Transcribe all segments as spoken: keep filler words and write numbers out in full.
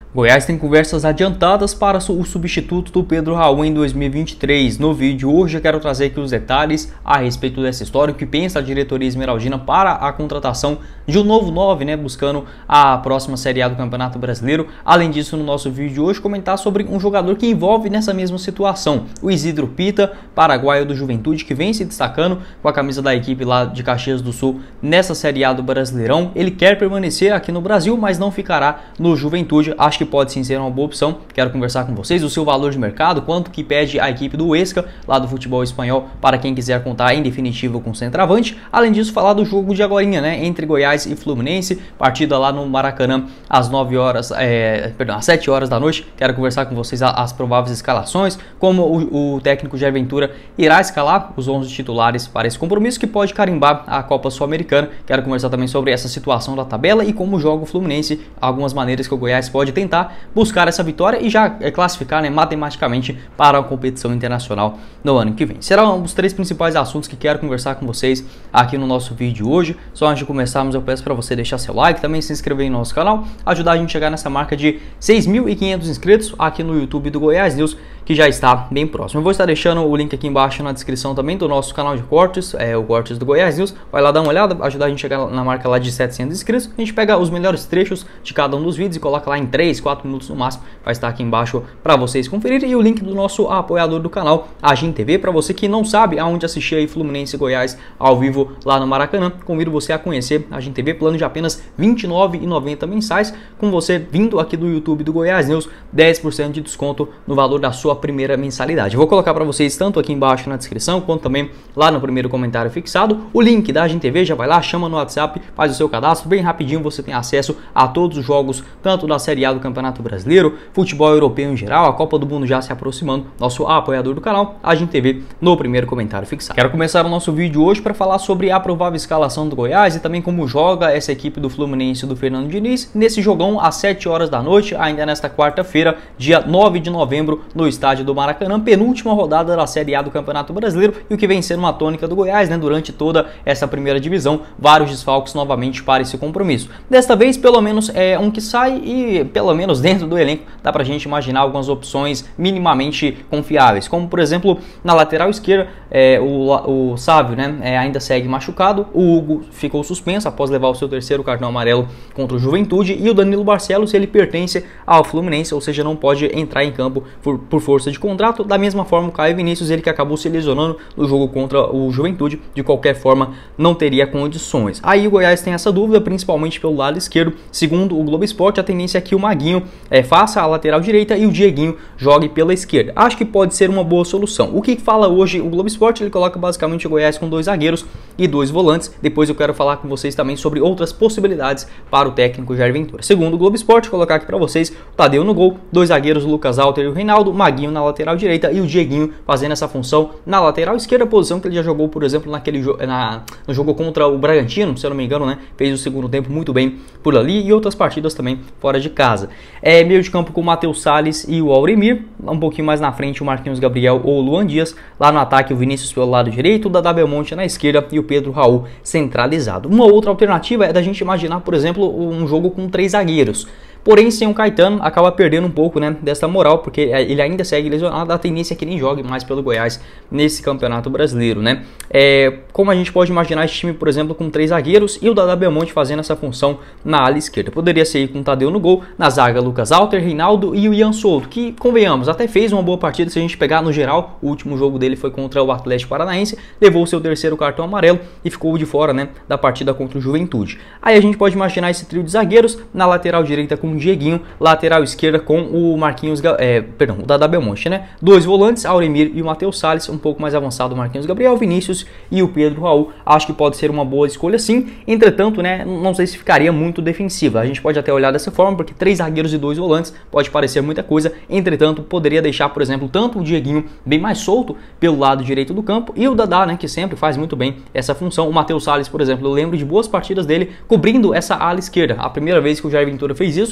Goiás tem conversas adiantadas para o substituto do Pedro Raul em dois mil e vinte e três. No vídeo hoje eu quero trazer aqui os detalhes a respeito dessa história, o que pensa a diretoria esmeraldina para a contratação de um novo nove, né, buscando a próxima Série A do Campeonato Brasileiro. Além disso, no nosso vídeo de hoje, comentar sobre um jogador que envolve nessa mesma situação, o Isidro Pita, paraguaio do Juventude, que vem se destacando com a camisa da equipe lá de Caxias do Sul nessa Série A do Brasileirão. Ele quer permanecer aqui no Brasil, mas não ficará no Juventude. Acho que pode sim ser uma boa opção. Quero conversar com vocês o seu valor de mercado, quanto que pede a equipe do Huesca, lá do futebol espanhol, para quem quiser contar em definitivo com o centroavante. Além disso, falar do jogo de agorinha, né, entre Goiás e Fluminense, partida lá no Maracanã às nove horas, é, perdão, às sete horas da noite. Quero conversar com vocês as prováveis escalações, como o, o técnico Jair Ventura irá escalar os onze titulares para esse compromisso que pode carimbar a Copa Sul-Americana. Quero conversar também sobre essa situação da tabela e como joga o Fluminense, algumas maneiras que o Goiás pode tentar buscar essa vitória e já é, classificar, né, matematicamente para a competição internacional no ano que vem. Serão os três principais assuntos que quero conversar com vocês aqui no nosso vídeo de hoje. Só antes de começarmos, eu peço para você deixar seu like, também se inscrever no nosso canal, ajudar a gente a chegar nessa marca de seis mil e quinhentos inscritos aqui no YouTube do Goiás News, que já está bem próximo. Eu vou estar deixando o link aqui embaixo na descrição também do nosso canal de cortes, é o Cortes do Goiás News. Vai lá dar uma olhada, ajudar a gente a chegar na marca lá de setecentos inscritos. A gente pega os melhores trechos de cada um dos vídeos e coloca lá em três, quatro minutos no máximo. Vai estar aqui embaixo para vocês conferirem. E o link do nosso apoiador do canal, a Agin T V, para você que não sabe aonde assistir aí Fluminense e Goiás ao vivo lá no Maracanã. Convido você a conhecer a Agin T V, plano de apenas vinte e nove reais e noventa centavos mensais, com você vindo aqui do YouTube do Goiás News, dez por cento de desconto no valor da sua primeira mensalidade. Eu vou colocar para vocês tanto aqui embaixo na descrição, quanto também lá no primeiro comentário fixado, o link da Agin T V. Já vai lá, chama no WhatsApp, faz o seu cadastro, bem rapidinho você tem acesso a todos os jogos, tanto da Série A do Campeonato Brasileiro, futebol europeu em geral, a Copa do Mundo já se aproximando, nosso apoiador do canal, Agin T V, no primeiro comentário fixado. Quero começar o nosso vídeo hoje para falar sobre a provável escalação do Goiás e também como joga essa equipe do Fluminense do Fernando Diniz, nesse jogão às sete horas da noite, ainda nesta quarta-feira, dia nove de novembro, no estádio do Maracanã, penúltima rodada da Série A do Campeonato Brasileiro, e o que vem sendo uma tônica do Goiás, né, durante toda essa primeira divisão, vários desfalques novamente para esse compromisso. Desta vez, pelo menos é um que sai e, pelo menos dentro do elenco, dá pra gente imaginar algumas opções minimamente confiáveis, como por exemplo, na lateral esquerda, é, o, o Sávio, né, é, ainda segue machucado, o Hugo ficou suspenso após levar o seu terceiro cartão amarelo contra o Juventude, e o Danilo Barcelos, ele pertence ao Fluminense, ou seja, não pode entrar em campo por, por força de contrato. Da mesma forma, o Caio Vinícius, ele que acabou se lesionando no jogo contra o Juventude, de qualquer forma não teria condições. Aí o Goiás tem essa dúvida, principalmente pelo lado esquerdo. Segundo o Globo Esporte, a tendência é que o Maguinho é, faça a lateral direita e o Dieguinho jogue pela esquerda. Acho que pode ser uma boa solução. O que fala hoje o Globo Esporte? Ele coloca basicamente o Goiás com dois zagueiros e dois volantes. Depois eu quero falar com vocês também sobre outras possibilidades para o técnico Jair Ventura. Segundo o Globo Esporte, vou colocar aqui para vocês o Tadeu no gol, dois zagueiros, o Lucas Alter e o Reinaldo, Maguinho na lateral direita e o Dieguinho fazendo essa função na lateral esquerda, posição que ele já jogou, por exemplo, naquele jo na, no jogo contra o Bragantino, se eu não me engano, né? Fez o segundo tempo muito bem por ali, e outras partidas também fora de casa. É meio de campo com o Matheus Salles e o Auremir, um pouquinho mais na frente o Marquinhos Gabriel ou o Luan Dias, lá no ataque o Vinícius pelo lado direito, o Dadá Belmonte na esquerda e o Pedro Raul centralizado. Uma outra alternativa é da gente imaginar, por exemplo, um jogo com três zagueiros. Porém, sem o Caetano, acaba perdendo um pouco, né, dessa moral, porque ele ainda segue lesionado. A tendência é que nem jogue mais pelo Goiás nesse Campeonato Brasileiro, né? É, como a gente pode imaginar esse time, por exemplo, com três zagueiros e o Dadá Belmonte fazendo essa função na ala esquerda. Poderia ser com o Tadeu no gol, na zaga Lucas Alter, Reinaldo e o Ian Souto, que, convenhamos, até fez uma boa partida. Se a gente pegar no geral, o último jogo dele foi contra o Atlético Paranaense, levou o seu terceiro cartão amarelo e ficou de fora, né, da partida contra o Juventude. Aí a gente pode imaginar esse trio de zagueiros, na lateral direita com o Dieguinho, lateral esquerda com o Marquinhos, é, perdão, o Dadá Belmonte, né? Dois volantes, Auremir e o Matheus Salles, um pouco mais avançado o Marquinhos Gabriel, Vinícius e o Pedro Raul. Acho que pode ser uma boa escolha sim. Entretanto, né, não sei se ficaria muito defensiva. A gente pode até olhar dessa forma, porque três zagueiros e dois volantes pode parecer muita coisa. Entretanto, poderia deixar, por exemplo, tanto o Dieguinho bem mais solto pelo lado direito do campo e o Dadá, né, que sempre faz muito bem essa função. O Matheus Salles, por exemplo, eu lembro de boas partidas dele cobrindo essa ala esquerda. A primeira vez que o Jair Ventura fez isso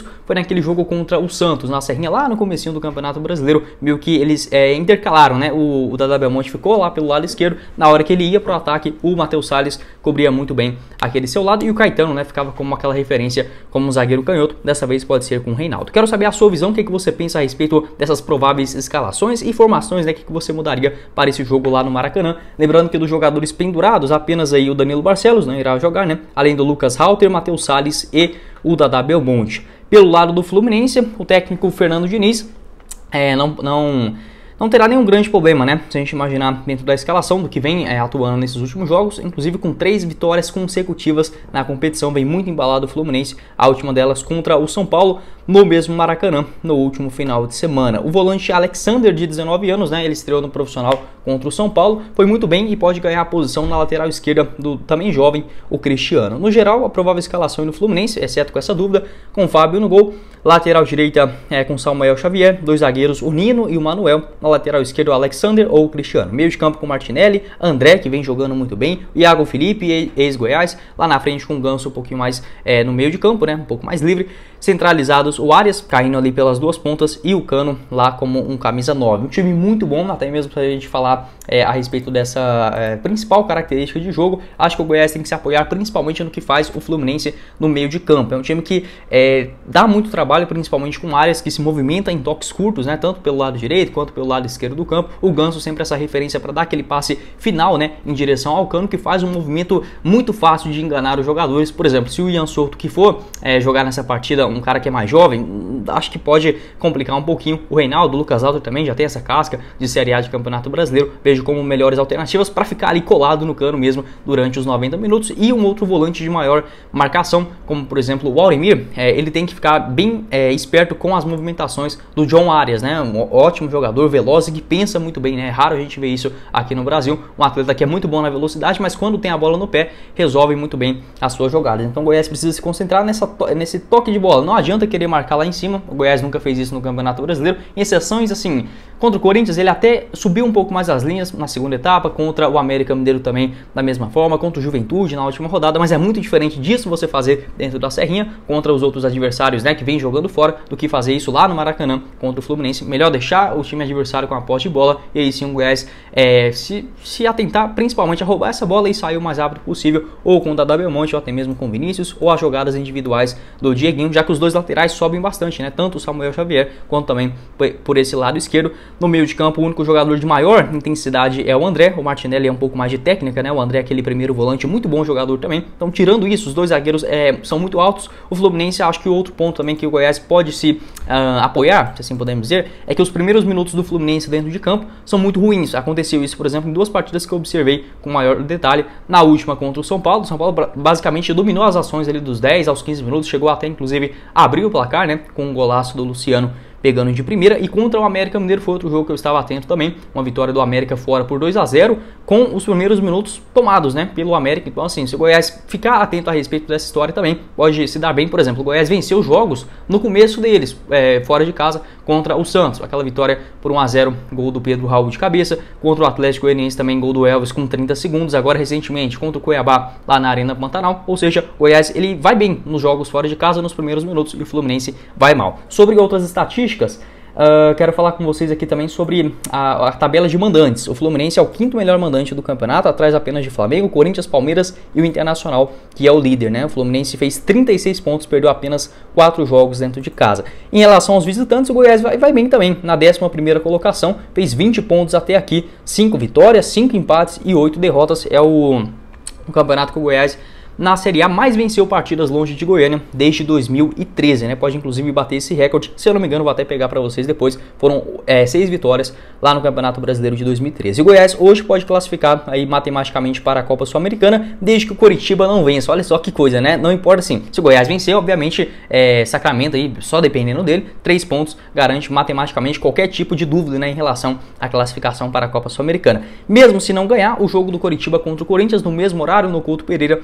foi naquele jogo contra o Santos, na Serrinha, lá no comecinho do Campeonato Brasileiro, meio que eles é, intercalaram, né? O, o Dadá Belmonte ficou lá pelo lado esquerdo, na hora que ele ia pro ataque, o Matheus Salles cobria muito bem aquele seu lado, e o Caetano, né, ficava como aquela referência como um zagueiro canhoto, dessa vez pode ser com o Reinaldo. Quero saber a sua visão, o que, que você pensa a respeito dessas prováveis escalações e formações, né, que, que você mudaria para esse jogo lá no Maracanã. Lembrando que dos jogadores pendurados, apenas aí o Danilo Barcelos, né, irá jogar, né, além do Lucas Halter, Matheus Salles e o Dadá Belmonte. Pelo lado do Fluminense, o técnico Fernando Diniz é, não... não Não terá nenhum grande problema, né? Se a gente imaginar dentro da escalação do que vem é, atuando nesses últimos jogos, inclusive com três vitórias consecutivas na competição, vem muito embalado o Fluminense, a última delas contra o São Paulo, no mesmo Maracanã, no último final de semana. O volante Alexander, de dezenove anos, né? Ele estreou no profissional contra o São Paulo, foi muito bem e pode ganhar a posição na lateral esquerda do também jovem, o Cristiano. No geral, a provável escalação no Fluminense, exceto com essa dúvida, com o Fábio no gol, lateral direita é, com Samuel Xavier, dois zagueiros, o Nino e o Manuel, na lateral esquerda o Alexander ou o Cristiano. Meio de campo com Martinelli, André, que vem jogando muito bem, Iago Felipe, ex-Goiás, lá na frente com o Ganso um pouquinho mais é, no meio de campo, né, um pouco mais livre, centralizados o Arias, caindo ali pelas duas pontas, e o Cano lá como um camisa nove. Um time muito bom, até mesmo para a gente falar é, a respeito dessa é, principal característica de jogo. Acho que o Goiás tem que se apoiar principalmente no que faz o Fluminense no meio de campo. É um time que é, dá muito trabalho, principalmente com áreas que se movimenta em toques curtos, né, tanto pelo lado direito quanto pelo lado esquerdo do campo. O Ganso sempre essa referência para dar aquele passe final, né, em direção ao Cano, que faz um movimento muito fácil de enganar os jogadores. Por exemplo, se o Ian Souto que for é, jogar nessa partida, um cara que é mais jovem, acho que pode complicar um pouquinho. O Reinaldo, o Lucas Halter também já tem essa casca de Série A de Campeonato Brasileiro, vejo como melhores alternativas para ficar ali colado no Cano mesmo durante os noventa minutos. E um outro volante de maior marcação, como por exemplo o Auremir, é, ele tem que ficar bem é, esperto com as movimentações do John Arias, né, um ótimo jogador, veloz e que pensa muito bem, né, é raro a gente ver isso aqui no Brasil, um atleta que é muito bom na velocidade, mas quando tem a bola no pé, resolve muito bem as suas jogadas. Então o Goiás precisa se concentrar nessa, nesse toque de bola, não adianta querer marcar lá em cima, o Goiás nunca fez isso no Campeonato Brasileiro, em exceções assim, contra o Corinthians ele até subiu um pouco mais as linhas na segunda etapa, contra o América Mineiro também da mesma forma, contra o Juventude na última rodada, mas é muito diferente disso você fazer dentro da Serrinha, contra os outros adversários, né, que vem jogando fora, do que fazer isso lá no Maracanã contra o Fluminense. Melhor deixar o time adversário com a posse de bola, e aí sim o Goiás é, se, se atentar principalmente a roubar essa bola e sair o mais rápido possível, ou com o Dadá Belmonte, ou até mesmo com o Vinícius, ou as jogadas individuais do Dieguinho, já que os dois laterais sobem bastante, né, tanto o Samuel Xavier quanto também por esse lado esquerdo. No meio de campo, o único jogador de maior intensidade é o André, o Martinelli é um pouco mais de técnica, né, o André é aquele primeiro volante, muito bom jogador também. Então, tirando isso, os dois zagueiros é, são muito altos. O Fluminense, acho que o outro ponto também que o Goiás pode se uh, apoiar, se assim podemos dizer, é que os primeiros minutos do Fluminense dentro de campo são muito ruins. Aconteceu isso, por exemplo, em duas partidas que eu observei com maior detalhe. Na última contra o São Paulo, o São Paulo basicamente dominou as ações ali dos dez aos quinze minutos, chegou até inclusive a abrir o placar, né, com um golaço do Luciano pegando de primeira. E contra o América Mineiro foi outro jogo que eu estava atento também, uma vitória do América fora por dois a zero, com os primeiros minutos tomados, né, pelo América. Então assim, se o Goiás ficar atento a respeito dessa história também, pode se dar bem. Por exemplo, o Goiás venceu os jogos no começo deles, é, fora de casa, contra o Santos, aquela vitória por um a zero, gol do Pedro Raul de cabeça, contra o Atlético Goianiense também, gol do Elvis com trinta segundos, agora recentemente contra o Cuiabá lá na Arena Pantanal. Ou seja, o Goiás ele vai bem nos jogos fora de casa nos primeiros minutos e o Fluminense vai mal. Sobre outras estatísticas, Uh, quero falar com vocês aqui também sobre a, a tabela de mandantes. O Fluminense é o quinto melhor mandante do campeonato, atrás apenas de Flamengo, Corinthians, Palmeiras e o Internacional, que é o líder, né? O Fluminense fez trinta e seis pontos, perdeu apenas quatro jogos dentro de casa. Em relação aos visitantes, o Goiás vai, vai bem também. Na décima primeira colocação, fez vinte pontos até aqui, cinco vitórias, cinco empates e oito derrotas. É o, o campeonato que o Goiás na Série A mais venceu partidas longe de Goiânia desde dois mil e treze, né? Pode inclusive bater esse recorde, se eu não me engano, vou até pegar para vocês depois. Foram é, seis vitórias lá no Campeonato Brasileiro de dois mil e treze. E o Goiás hoje pode classificar aí matematicamente para a Copa Sul-Americana, desde que o Coritiba não vença. Olha só que coisa, né? Não importa assim. Se o Goiás vencer, obviamente, é, Sacramento aí, só dependendo dele, três pontos garante matematicamente qualquer tipo de dúvida, né, em relação à classificação para a Copa Sul-Americana. Mesmo se não ganhar, o jogo do Coritiba contra o Corinthians no mesmo horário, no Couto Pereira, às sete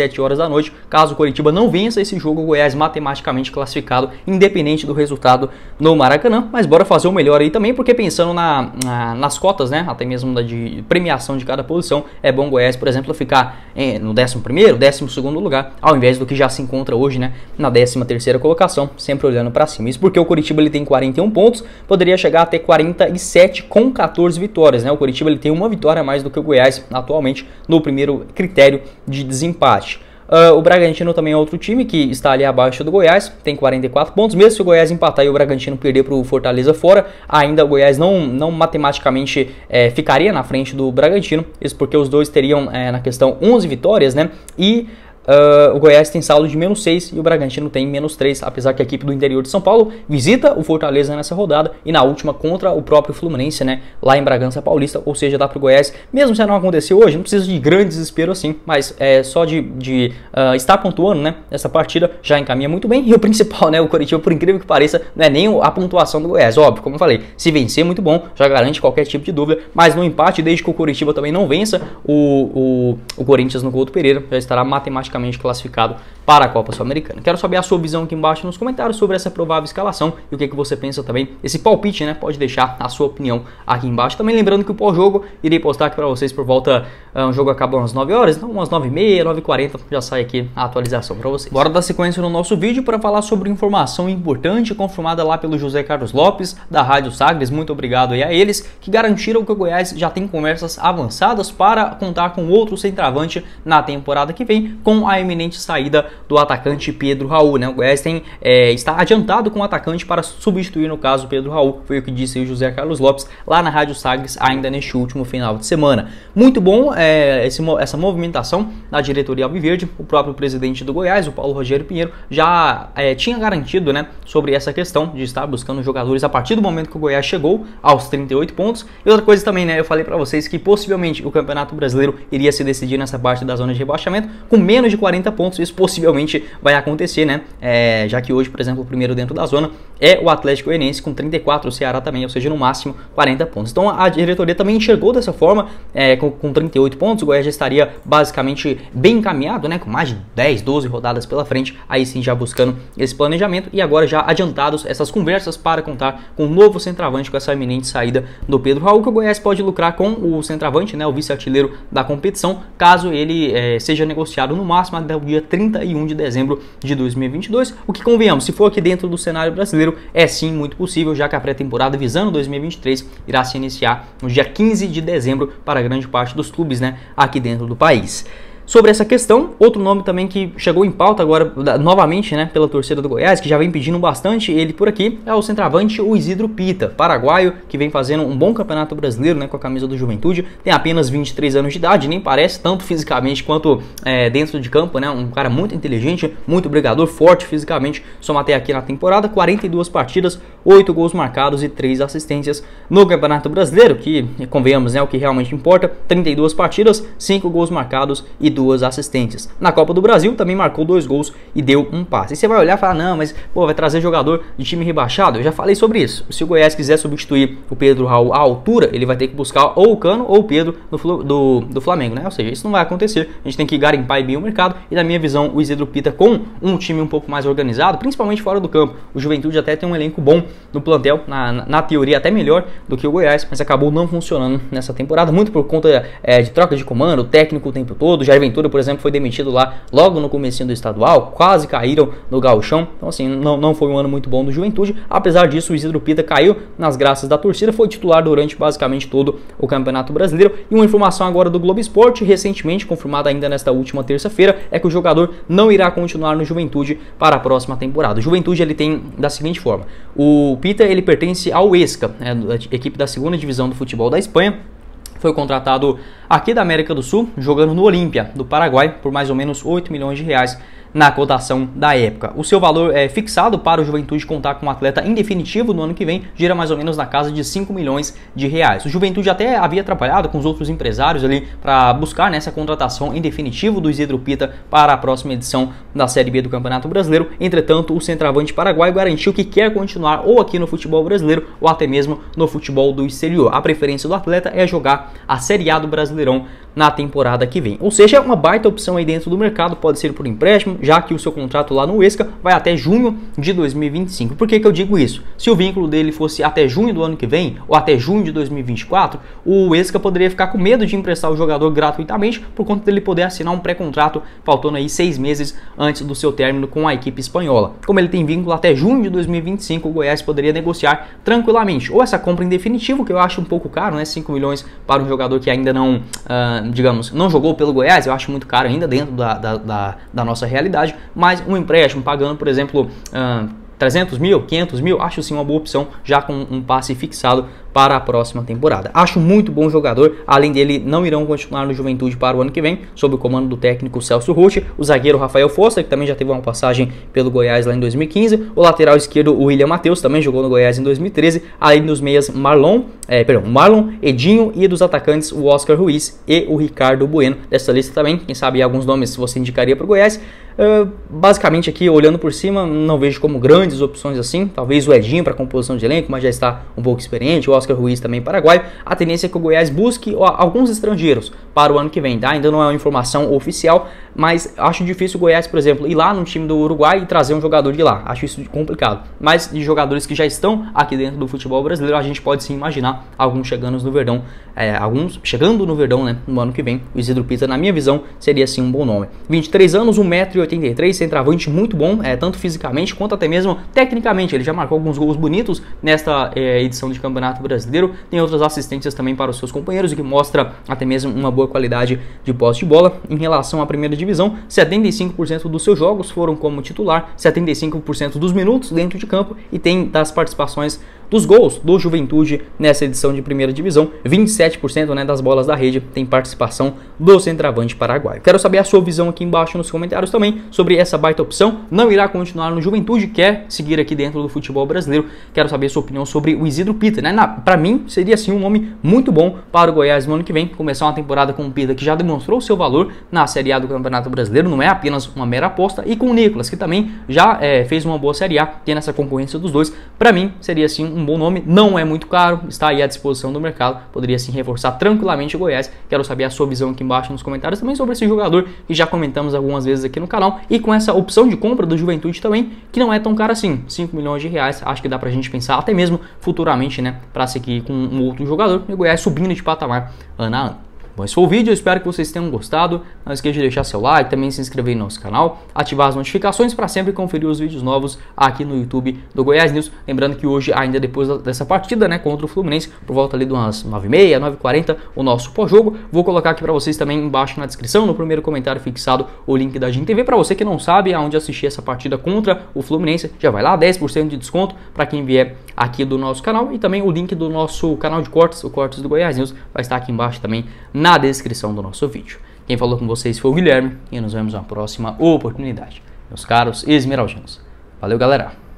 sete horas da noite. Caso o Coritiba não vença esse jogo, o Goiás matematicamente classificado, independente do resultado no Maracanã. Mas bora fazer o melhor aí também, porque pensando na, na, nas cotas, né, até mesmo da de premiação de cada posição, é bom o Goiás, por exemplo, ficar em, no décimo primeiro, décimo segundo lugar, ao invés do que já se encontra hoje, né, na décima terceira colocação, sempre olhando para cima. Isso porque o Coritiba ele tem quarenta e um pontos, poderia chegar até quarenta e sete com quatorze vitórias, né? O Coritiba ele tem uma vitória a mais do que o Goiás atualmente no primeiro critério de desempate. Uh, o Bragantino também é outro time que está ali abaixo do Goiás, tem quarenta e quatro pontos. Mesmo se o Goiás empatar e o Bragantino perder para o Fortaleza fora, ainda o Goiás não, não matematicamente é, ficaria na frente do Bragantino. Isso porque os dois teriam é, na questão onze vitórias, né? E Uh, o Goiás tem saldo de menos seis e o Bragantino tem menos três, apesar que a equipe do interior de São Paulo visita o Fortaleza nessa rodada e na última contra o próprio Fluminense, né, lá em Bragança Paulista. Ou seja, dá para o Goiás, mesmo se não acontecer hoje, não precisa de grande desespero assim, mas é, só de, de uh, estar pontuando, né, essa partida já encaminha muito bem. E o principal, né, o Coritiba, por incrível que pareça, não é nem a pontuação do Goiás, óbvio, como eu falei, se vencer muito bom, já garante qualquer tipo de dúvida, mas no empate, desde que o Coritiba também não vença o, o, o Corinthians no Couto Pereira, já estará matematicamente classificado para a Copa Sul-Americana. Quero saber a sua visão aqui embaixo nos comentários sobre essa provável escalação e o que, que você pensa também. Esse palpite, né? Pode deixar a sua opinião aqui embaixo. Também lembrando que o pós-jogo irei postar aqui para vocês por volta, uh, o jogo acaba umas nove horas, então umas nove e meia, nove e quarenta já sai aqui a atualização para vocês. Bora dar sequência no nosso vídeo para falar sobre informação importante confirmada lá pelo José Carlos Lopes da Rádio Sagres. Muito obrigado aí a eles que garantiram que o Goiás já tem conversas avançadas para contar com outro centroavante na temporada que vem, com a eminente saída do atacante Pedro Raul, né? O Goiás tem, é, está adiantado com o atacante para substituir, no caso, Pedro Raul. Foi o que disse o José Carlos Lopes lá na Rádio Sagres ainda neste último final de semana. Muito bom é, esse, essa movimentação da diretoria alviverde. O próprio presidente do Goiás, o Paulo Rogério Pinheiro, já é, tinha garantido, né, sobre essa questão de estar buscando jogadores a partir do momento que o Goiás chegou aos trinta e oito pontos. E outra coisa também, né, eu falei para vocês que possivelmente o Campeonato Brasileiro iria se decidir nessa parte da zona de rebaixamento com menos de quarenta pontos. Isso possivelmente vai acontecer, né? É, já que hoje, por exemplo, o primeiro dentro da zona é o Atlético Goianiense com trinta e quatro, o Ceará também, ou seja, no máximo quarenta pontos. Então a diretoria também enxergou dessa forma, é, com, com trinta e oito pontos, o Goiás já estaria basicamente bem encaminhado, né? Com mais de dez, doze rodadas pela frente, aí sim já buscando esse planejamento e agora já adiantados essas conversas para contar com um novo centroavante, com essa iminente saída do Pedro Raul, que o Goiás pode lucrar com o centroavante, né? O vice-artilheiro da competição, caso ele é, seja negociado no máximo até o dia trinta e um de dezembro de dois mil e vinte e dois, o que, convenhamos, se for aqui dentro do cenário brasileiro, é sim muito possível, já que a pré-temporada visando dois mil e vinte e três irá se iniciar no dia quinze de dezembro para grande parte dos clubes, né, aqui dentro do país. Sobre essa questão, outro nome também que chegou em pauta agora, novamente, né, pela torcida do Goiás, que já vem pedindo bastante ele por aqui, é o centroavante, o Isidro Pita, paraguaio, que vem fazendo um bom campeonato brasileiro, né, com a camisa do Juventude, tem apenas vinte e três anos de idade, nem parece tanto fisicamente quanto é, dentro de campo, né, um cara muito inteligente, muito brigador, forte fisicamente, soma até aqui na temporada, quarenta e duas partidas, oito gols marcados e três assistências no Campeonato Brasileiro, que, convenhamos, é o que realmente importa, trinta e duas partidas, cinco gols marcados e duas assistências. Na Copa do Brasil também marcou dois gols e deu um passe. E você vai olhar e falar, não, mas pô, vai trazer jogador de time rebaixado? Eu já falei sobre isso. Se o Goiás quiser substituir o Pedro Raul à altura, ele vai ter que buscar ou o Cano ou o Pedro do, do, do Flamengo, né? Ou seja, isso não vai acontecer. A gente tem que garimpar bem o mercado e, na minha visão, o Isidro Pita com um time um pouco mais organizado, principalmente fora do campo. O Juventude até tem um elenco bom no plantel, na, na, na teoria até melhor do que o Goiás, mas acabou não funcionando nessa temporada, muito por conta é, de troca de comando, técnico o tempo todo. Jair Ventura, por exemplo, foi demitido lá logo no comecinho do estadual, quase caíram no gauchão, então assim, não, não foi um ano muito bom do Juventude. Apesar disso, o Isidro Pita caiu nas graças da torcida, foi titular durante basicamente todo o Campeonato Brasileiro. E uma informação agora do Globo Esporte, recentemente confirmada ainda nesta última terça-feira, é que o jogador não irá continuar no Juventude para a próxima temporada. O Juventude ele tem da seguinte forma: o Pita ele pertence ao Huesca, né, a equipe da segunda divisão do futebol da Espanha. Foi contratado aqui da América do Sul, jogando no Olímpia, do Paraguai, por mais ou menos oito milhões de reais na cotação da época. O seu valor é fixado para o Juventude contar com um atleta em definitivo no ano que vem, gira mais ou menos na casa de cinco milhões de reais. O Juventude até havia trabalhado com os outros empresários ali para buscar nessa contratação em definitivo do Isidro Pita para a próxima edição da Série B do Campeonato Brasileiro. Entretanto, o centroavante paraguaio garantiu que quer continuar ou aqui no futebol brasileiro ou até mesmo no futebol do exterior. A preferência do atleta é jogar a Série A do Brasileirão na temporada que vem. Ou seja, é uma baita opção aí dentro do mercado, pode ser por empréstimo, já que o seu contrato lá no Huesca vai até junho de dois mil e vinte e cinco. Por que que eu digo isso? Se o vínculo dele fosse até junho do ano que vem, ou até junho de dois mil e vinte e quatro, o Huesca poderia ficar com medo de emprestar o jogador gratuitamente, por conta dele poder assinar um pré-contrato, faltando aí seis meses antes do seu término com a equipe espanhola. Como ele tem vínculo até junho de dois mil e vinte e cinco, o Goiás poderia negociar tranquilamente, ou essa compra em definitivo, que eu acho um pouco caro, né, cinco milhões para um jogador que ainda não, uh, digamos, não jogou pelo Goiás, eu acho muito caro ainda dentro da, da, da, da nossa realidade, mas um empréstimo pagando, por exemplo, uh, trezentos mil, quinhentos mil, acho sim uma boa opção, já com um passe fixado para a próxima temporada. Acho muito bom jogador, além dele não irão continuar no Juventude para o ano que vem, sob o comando do técnico Celso Roth, o zagueiro Rafael Foster, que também já teve uma passagem pelo Goiás lá em dois mil e quinze, o lateral esquerdo o William Matheus, também jogou no Goiás em dois mil e treze, além dos meias Marlon, é, perdão, Marlon, Edinho, e dos atacantes o Oscar Ruiz e o Ricardo Bueno. Dessa lista também, quem sabe alguns nomes você indicaria para o Goiás. Uh, basicamente aqui, olhando por cima, não vejo como grandes opções assim, talvez o Edinho para composição de elenco, mas já está um pouco experiente, o Oscar Ruiz também paraguaio. A tendência é que o Goiás busque ó, alguns estrangeiros para o ano que vem, tá? Ainda não é uma informação oficial, mas acho difícil o Goiás, por exemplo, ir lá no time do Uruguai e trazer um jogador de lá, acho isso complicado. Mas de jogadores que já estão aqui dentro do futebol brasileiro, a gente pode sim imaginar alguns chegando no Verdão, é, alguns chegando no Verdão, né, no ano que vem. O Isidro Pita, na minha visão, seria sim um bom nome. vinte e três anos, um metro e oitenta e três, centroavante muito bom, é, tanto fisicamente quanto até mesmo tecnicamente. Ele já marcou alguns gols bonitos nesta é, edição de Campeonato Brasileiro, tem outras assistências também para os seus companheiros, o que mostra até mesmo uma boa qualidade de posse de bola. Em relação à primeira divisão, setenta e cinco por cento dos seus jogos foram como titular, setenta e cinco por cento dos minutos dentro de campo, e tem das participações dos gols do Juventude nessa edição de primeira divisão, vinte e sete por cento, né, das bolas da rede tem participação do centroavante paraguaio. Quero saber a sua visão aqui embaixo nos comentários também sobre essa baita opção. Não irá continuar no Juventude, quer seguir aqui dentro do futebol brasileiro? Quero saber a sua opinião sobre o Isidro Pita, né? Para mim seria sim um nome muito bom para o Goiás no ano que vem, começar uma temporada com o Pita, que já demonstrou seu valor na Série A do Campeonato Brasileiro, não é apenas uma mera aposta, e com o Nicolas, que também já é, fez uma boa Série A, tendo essa concorrência dos dois. Para mim seria sim um bom nome, não é muito caro, está aí à disposição do mercado, poderia sim reforçar tranquilamente o Goiás. Quero saber a sua visão aqui embaixo nos comentários também sobre esse jogador, que já comentamos algumas vezes aqui no canal, e com essa opção de compra do Juventude também, que não é tão cara assim, cinco milhões de reais, acho que dá pra gente pensar até mesmo futuramente, né, para seguir com um outro jogador, e o Goiás subindo de patamar ano a ano. Bom, esse foi o vídeo, eu espero que vocês tenham gostado. Não esqueça de deixar seu like, também se inscrever no nosso canal, ativar as notificações para sempre conferir os vídeos novos aqui no YouTube do Goiás News. Lembrando que hoje, ainda depois dessa partida, né, contra o Fluminense, por volta ali de umas nove e meia, nove e quarenta, o nosso pós-jogo. Vou colocar aqui para vocês também embaixo na descrição, no primeiro comentário fixado, o link da G T V. Para você que não sabe aonde assistir essa partida contra o Fluminense, já vai lá, dez por cento de desconto para quem vier aqui do nosso canal. E também o link do nosso canal de cortes, o Cortes do Goiás News, vai estar aqui embaixo também na descrição do nosso vídeo. Quem falou com vocês foi o Guilherme, e nos vemos na próxima oportunidade, meus caros esmeraldinos. Valeu, galera!